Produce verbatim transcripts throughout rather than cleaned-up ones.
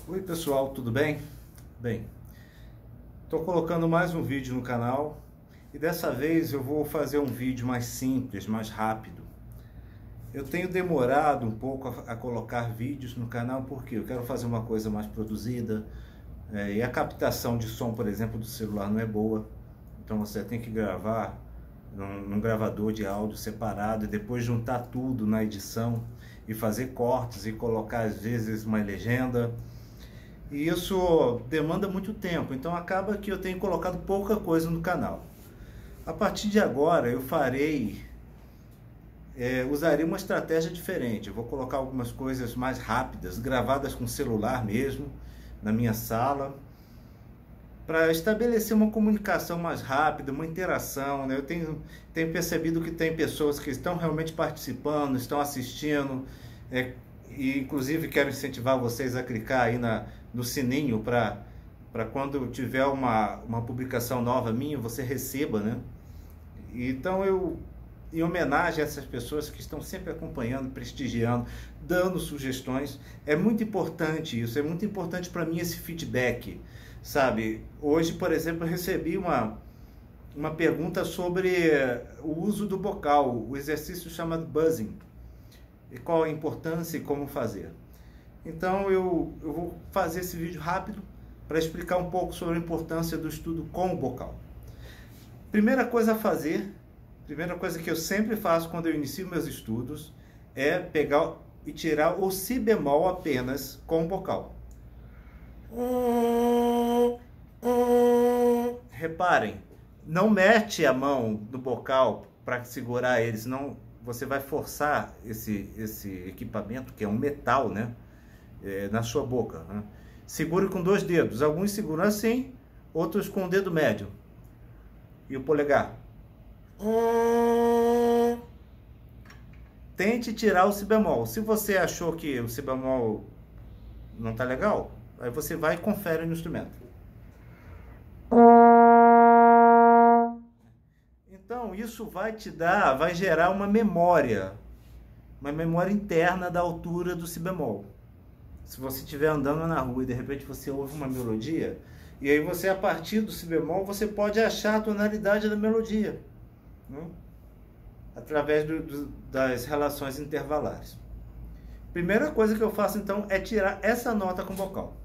Oi pessoal, tudo bem? Bem, estou colocando mais um vídeo no canal e dessa vez eu vou fazer um vídeo mais simples, mais rápido. Eu tenho demorado um pouco a, a colocar vídeos no canal porque eu quero fazer uma coisa mais produzida é, e a captação de som, por exemplo, do celular não é boa. Então você tem que gravar num, num gravador de áudio separado e depois juntar tudo na edição e fazer cortes e colocar às vezes uma legenda. E isso demanda muito tempo, então acaba que eu tenho colocado pouca coisa no canal. A partir de agora eu farei, é, usarei uma estratégia diferente. Eu vou colocar algumas coisas mais rápidas, gravadas com celular mesmo, na minha sala, para estabelecer uma comunicação mais rápida, uma interação, né? Eu tenho, tenho percebido que tem pessoas que estão realmente participando, estão assistindo, é, e inclusive quero incentivar vocês a clicar aí na, no sininho para para quando tiver uma, uma publicação nova minha, você receba, né? Então eu, em homenagem a essas pessoas que estão sempre acompanhando, prestigiando, dando sugestões, é muito importante isso, é muito importante para mim esse feedback, sabe? Hoje, por exemplo, eu recebi uma, uma pergunta sobre o uso do bocal, o exercício chamado buzzing, e qual a importância e como fazer. Então eu, eu vou fazer esse vídeo rápido para explicar um pouco sobre a importância do estudo com o bocal. Primeira coisa a fazer, primeira coisa que eu sempre faço quando eu inicio meus estudos, é pegar e tirar o si bemol apenas com o bocal. Reparem, não mete a mão no bocal para segurar ele, senão você vai forçar esse, esse equipamento, que é um metal, né, é, na sua boca, né? Segure com dois dedos, alguns seguram assim, outros com o dedo médio e o polegar. Tente tirar o si bemol. Se você achou que o si bemol não está legal, aí você vai e confere no instrumento. Então isso vai te dar, vai gerar uma memória, uma memória interna da altura do si bemol. Se você estiver andando na rua e de repente você ouve uma melodia, e aí você, a partir do si bemol, você pode achar a tonalidade da melodia, né? Através do, do, das relações intervalares. Primeira coisa que eu faço então é tirar essa nota com vocal.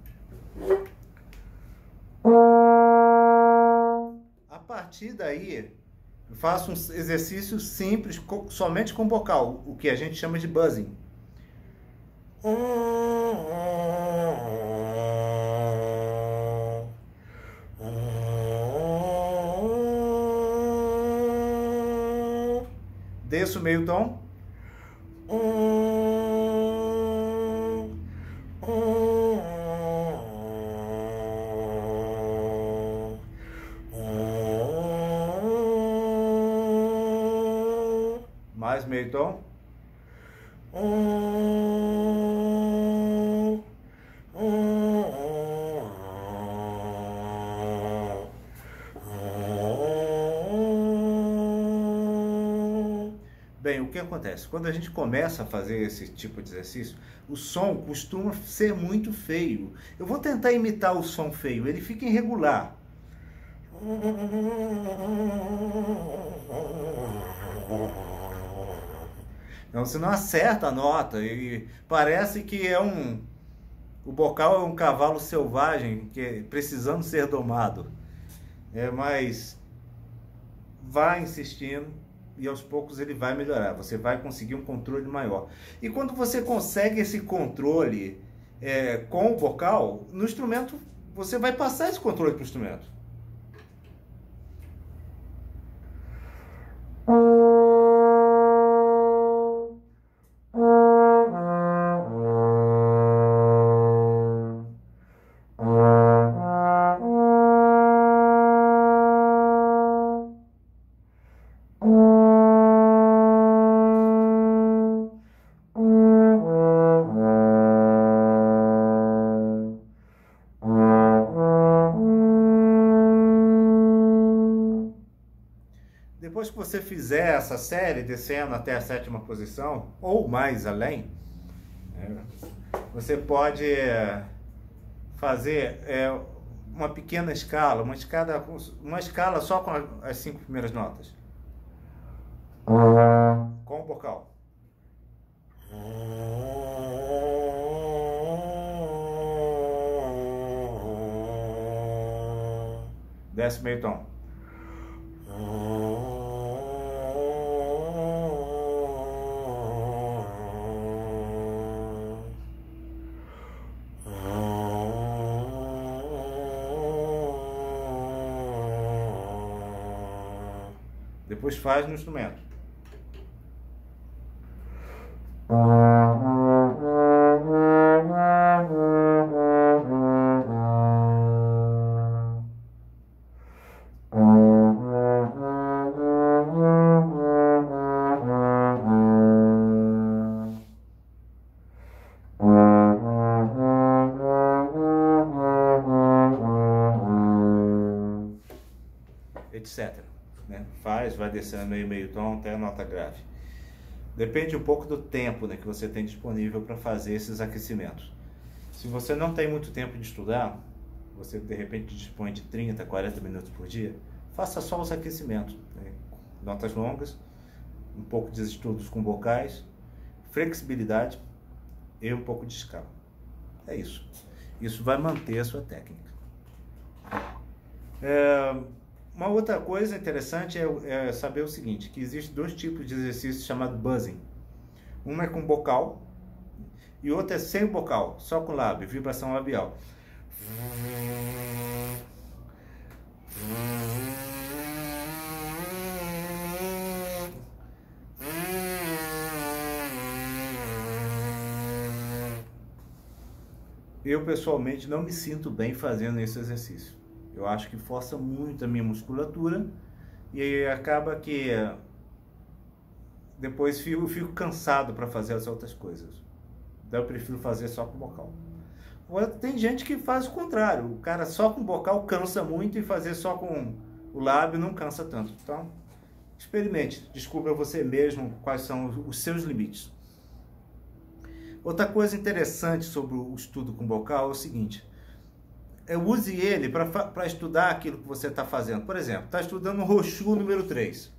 A partir daí, eu faço um exercício simples, com, somente com vocal, o que a gente chama de buzzing. Desço o meio tom. Mais meio tom. Bem, o que acontece? Quando a gente começa a fazer esse tipo de exercício, o som costuma ser muito feio. Eu vou tentar imitar o som feio, ele fica irregular. Então você não acerta a nota e parece que é um... O bocal é um cavalo selvagem que é precisando ser domado. É, mas vai insistindo e aos poucos ele vai melhorar. Você vai conseguir um controle maior. E quando você consegue esse controle é, com o bocal, no instrumento, você vai passar esse controle para o instrumento. Depois que você fizer essa série, descendo até a sétima posição, ou mais além, você pode fazer é, uma pequena escala, uma escala, uma escala só com as cinco primeiras notas. Com o vocal. Desce meio tom. Depois faz no instrumento. Etc. Né? Faz, vai descendo meio, meio tom até a nota grave. Depende um pouco do tempo, né, que você tem disponível para fazer esses aquecimentos. Se você não tem muito tempo de estudar, você de repente dispõe de trinta, quarenta minutos por dia, faça só os aquecimentos. Né? Notas longas, um pouco de estudos com vocais, flexibilidade e um pouco de escala. É isso. Isso vai manter a sua técnica. É... Uma outra coisa interessante é, é saber o seguinte, que existem dois tipos de exercícios chamados buzzing. Um é com bocal e outro é sem bocal, só com lábio, vibração labial. Eu pessoalmente não me sinto bem fazendo esse exercício. Eu acho que força muito a minha musculatura e aí acaba que depois eu fico cansado para fazer as outras coisas. Então eu prefiro fazer só com bocal. Agora tem gente que faz o contrário. O cara só com bocal cansa muito e fazer só com o lábio não cansa tanto. Então, experimente. Descubra você mesmo quais são os seus limites. Outra coisa interessante sobre o estudo com bocal é o seguinte. Use ele para estudar aquilo que você está fazendo. Por exemplo, está estudando o Rochu número três.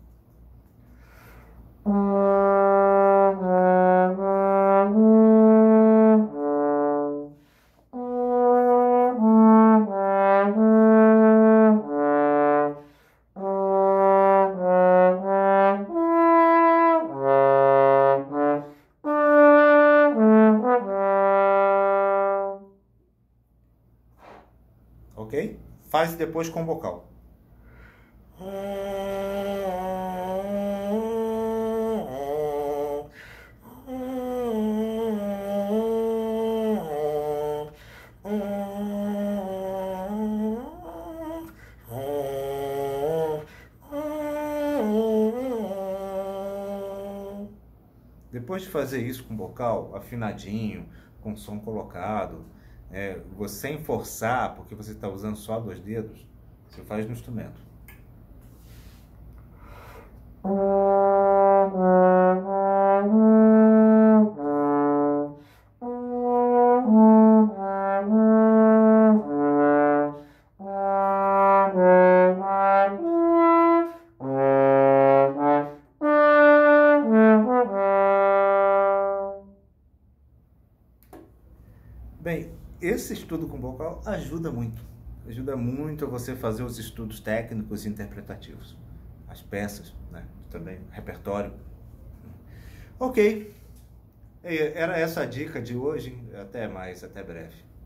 Ok? Faz depois com vocal. Depois de fazer isso com vocal afinadinho, com som colocado, é, você sem forçar, porque você está usando só dois dedos, você faz no instrumento. Bem, esse estudo com vocal ajuda muito. Ajuda muito a você fazer os estudos técnicos e interpretativos. As peças, né? Também, repertório. Ok. Era essa a dica de hoje. Até mais, até breve.